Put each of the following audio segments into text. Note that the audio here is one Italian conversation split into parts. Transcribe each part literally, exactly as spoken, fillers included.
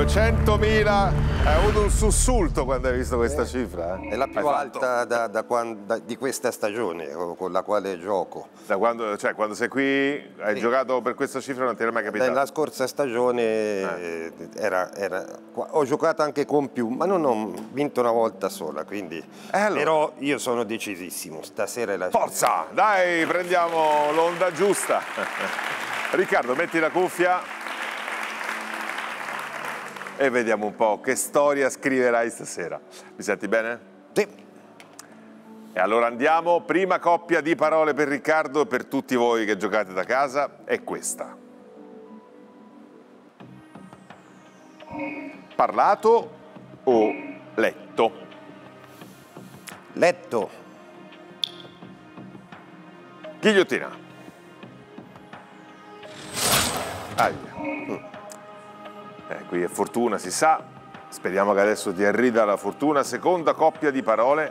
centomila. Hai avuto un sussulto quando hai visto questa eh, cifra? Eh? È la più hai alta da, da quando, da, di questa stagione con la quale gioco. Da quando, cioè, quando sei qui, hai sì. giocato per questa cifra, non ti era mai capitato? Nella scorsa stagione eh. era, era, ho giocato anche con più, ma non ho vinto una volta sola, quindi. Eh allora. Però io sono decisissimo, stasera è la... Forza! Dai, prendiamo l'onda giusta. Riccardo, metti la cuffia. E vediamo un po' che storia scriverai stasera. Mi senti bene? Sì. E allora andiamo. Prima coppia di parole per Riccardo e per tutti voi che giocate da casa è questa. Parlato o letto? Letto. Ghigliottina. Aia. Mm. Eh, qui è fortuna, si sa. Speriamo che adesso ti arriva la fortuna. Seconda coppia di parole.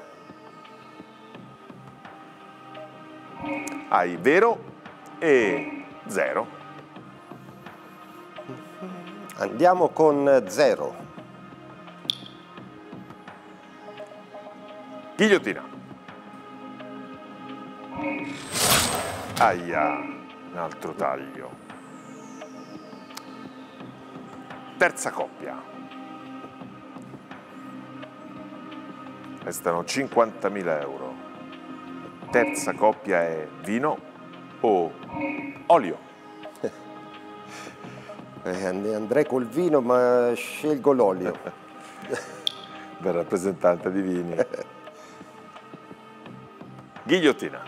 Hai vero e zero. Andiamo con zero. Ghigliottina. Aia, un altro taglio. Terza coppia. Restano cinquantamila euro. Terza coppia è vino o olio? Eh, andrei col vino, ma scelgo l'olio. Bel rappresentante di vini. Ghigliottina.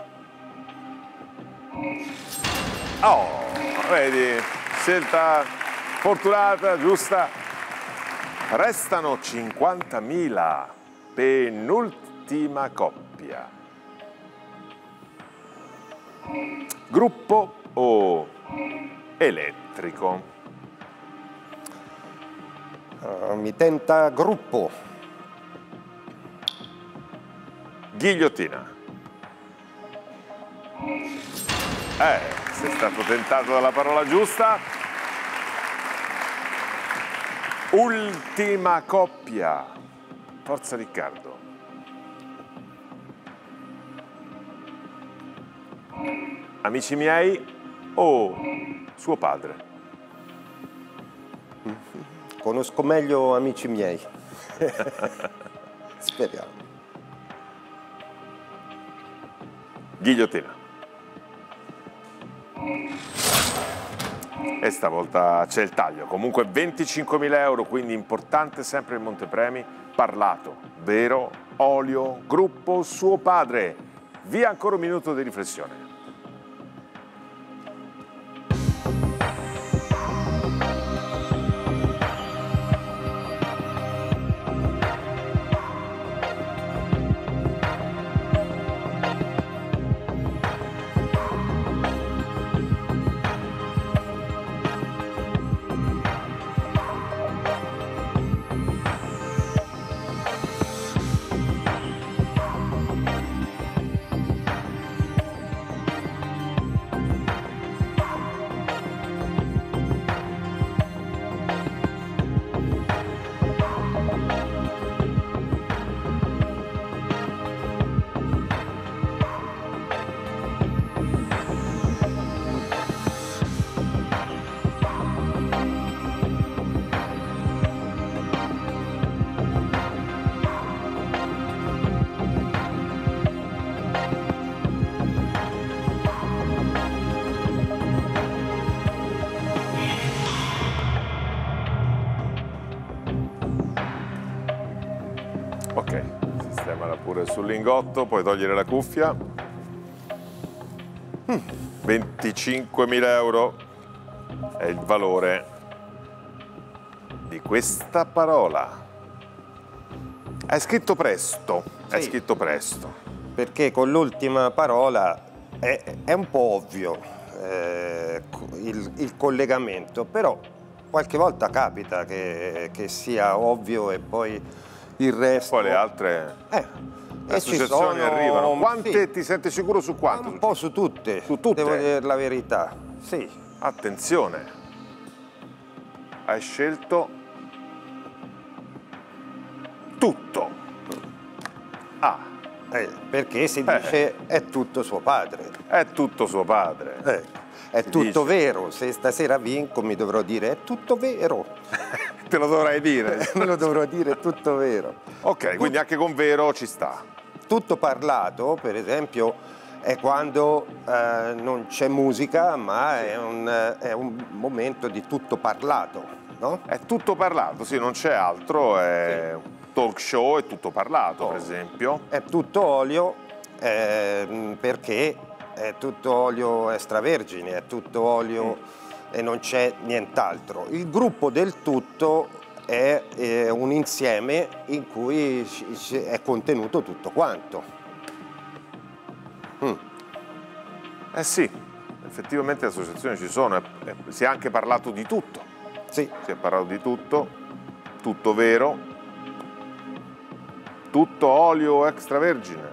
Oh, vedi, scelta fortunata, giusta. Restano cinquantamila. Penultima coppia. Gruppo o elettrico? Uh, mi tenta gruppo. Ghigliottina. Eh, sei stato tentato dalla parola giusta. Ultima coppia. Forza Riccardo. Amici miei o suo padre? Conosco meglio amici miei. Speriamo. Ghigliottina. E stavolta c'è il taglio. Comunque venticinquemila euro, quindi importante sempre il montepremi. Parlato, vero, olio, gruppo, suo padre. Via ancora un minuto di riflessione. Ok, sistemala pure sul lingotto, puoi togliere la cuffia. Mm. venticinquemila euro è il valore di questa parola. Hai scritto presto, sì. Hai scritto presto. Perché con l'ultima parola è, è un po' ovvio eh, il, il collegamento, però qualche volta capita che, che sia ovvio e poi il resto... Poi le altre eh, associazioni arrivano. Quante sì. Ti senti sicuro su quante? Un po' su tutte, su tutte, devo dire la verità, sì. Attenzione, hai scelto tutto. Ah. Eh, perché si dice eh. è tutto suo padre. È tutto suo padre. Eh, è si tutto dice. vero. Se stasera vinco mi dovrò dire è tutto vero. Te lo dovrai dire. Me lo dovrò dire, è tutto vero. Ok, quindi anche con vero ci sta. Tutto parlato, per esempio, è quando eh, non c'è musica, ma è un, è un momento di tutto parlato, no? È tutto parlato, sì, non c'è altro, è un talk show, è tutto parlato, Oh. per esempio. È tutto olio eh, perché è tutto olio extravergine, è tutto olio mm. e non c'è nient'altro. Il gruppo del tutto è, è un insieme in cui è contenuto tutto quanto. Mm. Eh sì, effettivamente le associazioni ci sono, è, è, si è anche parlato di tutto. Sì. Si è parlato di tutto, tutto vero, tutto olio extravergine.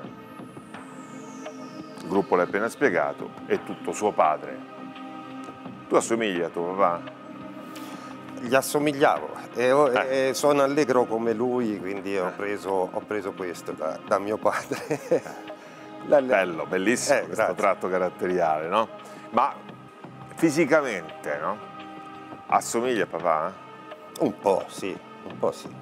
Il gruppo l'ha appena spiegato, è tutto suo padre. Tu assomigli a tuo papà? Gli assomigliavo e, eh. e sono allegro come lui, quindi ho preso, ho preso questo da, da mio padre. Bello, bellissimo eh, questo grazie. tratto caratteriale, no? Ma fisicamente, no? Assomiglia a papà? Un po', sì, un po' sì.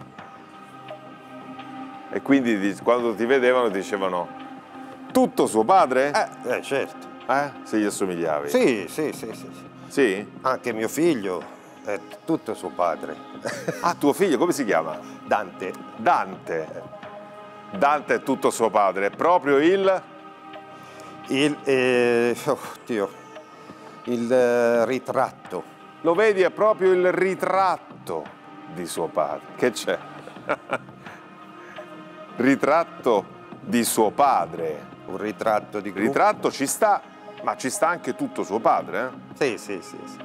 E quindi quando ti vedevano dicevano tutto suo padre? Eh, eh certo. Eh? Se gli assomigliavi? Sì, sì, sì, sì, sì. Sì? Anche mio figlio è tutto suo padre. Ah, tuo figlio come si chiama? Dante. Dante. Dante è tutto suo padre, è proprio il... Il, eh, oddio, il eh, ritratto. Lo vedi, è proprio il ritratto di suo padre. Che c'è? Ritratto di suo padre. Un ritratto di gruppo. Ritratto ci sta, ma ci sta anche tutto suo padre, Sì, eh? sì, sì, sì.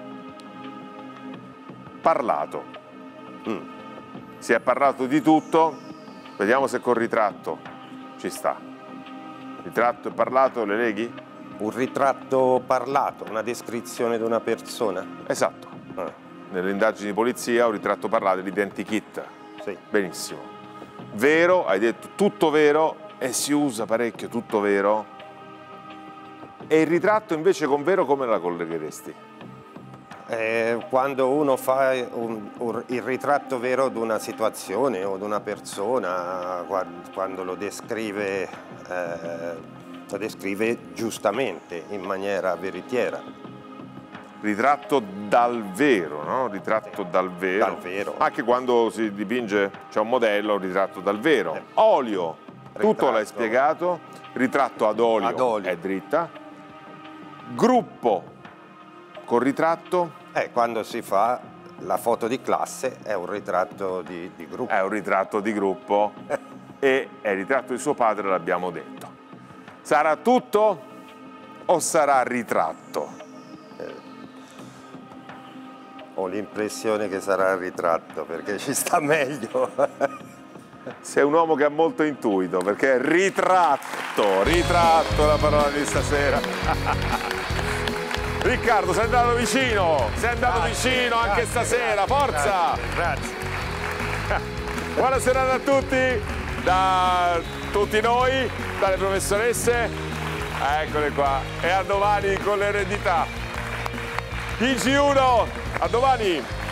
Parlato. Mm. Si è parlato di tutto, vediamo se col ritratto ci sta. Ritratto e parlato, le leghi? Un ritratto parlato, una descrizione di una persona. Esatto. Ah, Nelle indagini di polizia un ritratto parlato, l'identikit. sì. Benissimo. Vero, hai detto tutto vero e si usa parecchio tutto vero. E il ritratto invece con vero come la collegheresti? Eh, quando uno fa un, un, il ritratto vero di una situazione o di una persona, quando, quando lo descrive, eh, lo descrive giustamente, in maniera veritiera. Ritratto dal vero, no? Ritratto Sì, dal vero. dal vero. Anche quando si dipinge, c'è un modello, un ritratto dal vero. Eh. Olio, tutto Ritratto. l'hai spiegato. Ritratto ad olio, Ad olio. è dritta. Gruppo con ritratto Eh, quando si fa la foto di classe è un ritratto di, di gruppo. è un ritratto di gruppo e è il ritratto di suo padre, l'abbiamo detto. Sarà tutto o sarà ritratto? Ho l'impressione che sarà il ritratto perché ci sta meglio. Sei un uomo che ha molto intuito, perché è ritratto, ritratto la parola di stasera. Riccardo, sei andato vicino, sei andato Grazie, vicino grazie, anche stasera, grazie, forza! Grazie. Buona serata a tutti, da tutti noi, dalle professoresse, eccole qua, e a domani con l'eredità. I G uno, a domani!